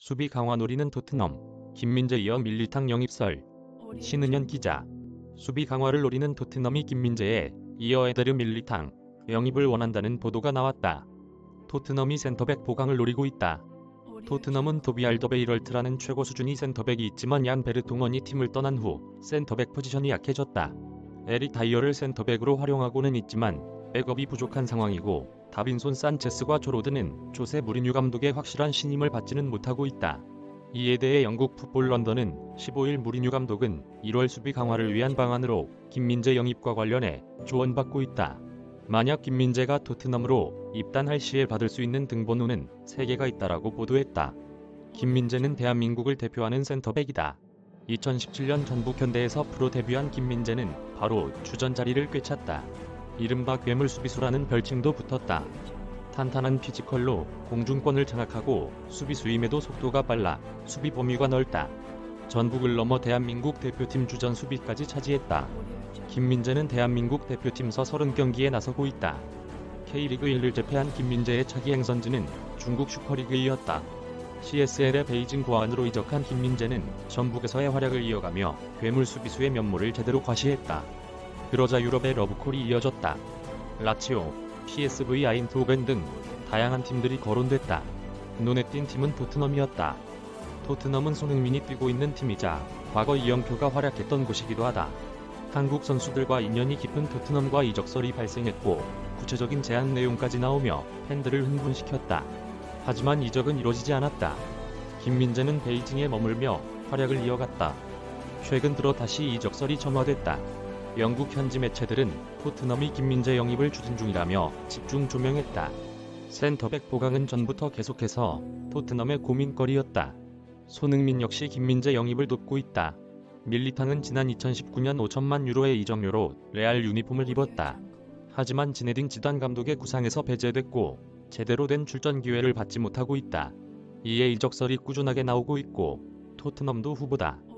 수비 강화 노리는 토트넘. 김민재 이어 밀리탕 영입설. 신은현 기자. 수비 강화를 노리는 토트넘이 김민재에 이어 에드르 밀리탕 영입을 원한다는 보도가 나왔다. 토트넘이 센터백 보강을 노리고 있다. 토트넘은 토비 알더베이럴트라는 최고 수준의 센터백이 있지만 얀 베르통원이 팀을 떠난 후 센터백 포지션이 약해졌다. 에릭 다이어를 센터백으로 활용하고는 있지만 백업이 부족한 상황이고 다빈손 산체스과 조로드는 조세 무리뉴 감독의 확실한 신임을 받지는 못하고 있다. 이에 대해 영국 풋볼 런던은 15일 무리뉴 감독은 1월 수비 강화를 위한 방안으로 김민재 영입과 관련해 조언받고 있다. 만약 김민재가 토트넘으로 입단할 시에 받을 수 있는 등번호는 3개가 있다라고 보도했다. 김민재는 대한민국을 대표하는 센터백이다. 2017년 전북 현대에서 프로 데뷔한 김민재는 바로 주전 자리를 꿰찼다. 이른바 괴물 수비수라는 별칭도 붙었다. 탄탄한 피지컬로 공중권을 장악하고 수비수임에도 속도가 빨라 수비 범위가 넓다. 전북을 넘어 대한민국 대표팀 주전 수비까지 차지했다. 김민재는 대한민국 대표팀서 30경기에 나서고 있다. K리그 1을 제패한 김민재의 차기 행선지는 중국 슈퍼리그이었다. CSL의 베이징 고안으로 이적한 김민재는 전북에서의 활약을 이어가며 괴물 수비수의 면모를 제대로 과시했다. 그러자 유럽의 러브콜이 이어졌다. 라치오, PSV 아인트호벤 등 다양한 팀들이 거론됐다. 눈에 띈 팀은 토트넘이었다. 토트넘은 손흥민이 뛰고 있는 팀이자 과거 이영표가 활약했던 곳이기도 하다. 한국 선수들과 인연이 깊은 토트넘과 이적설이 발생했고 구체적인 제안 내용까지 나오며 팬들을 흥분시켰다. 하지만 이적은 이뤄지지 않았다. 김민재는 베이징에 머물며 활약을 이어갔다. 최근 들어 다시 이적설이 점화됐다. 영국 현지 매체들은 토트넘이 김민재 영입을 추진 중이라며 집중 조명했다. 센터백 보강은 전부터 계속해서 토트넘의 고민거리였다. 손흥민 역시 김민재 영입을 돕고 있다. 밀리탕은 지난 2019년 5천만 유로의 이적료로 레알 유니폼을 입었다. 하지만 지네딘 지단 감독의 구상에서 배제됐고 제대로 된 출전 기회를 받지 못하고 있다. 이에 이적설이 꾸준하게 나오고 있고 토트넘도 후보다.